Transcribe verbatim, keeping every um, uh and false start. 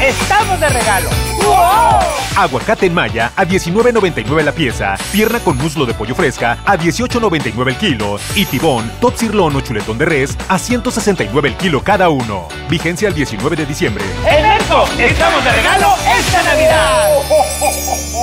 estamos de regalo. ¡Wow! Aguacate en Maya a diecinueve noventa y nueve la pieza. Pierna con muslo de pollo fresca a dieciocho noventa y nueve el kilo. Y tibón, top sirloin o chuletón de res a ciento sesenta y nueve el kilo cada uno. Vigencia el diecinueve de diciembre. En Merco estamos de regalo esta Navidad.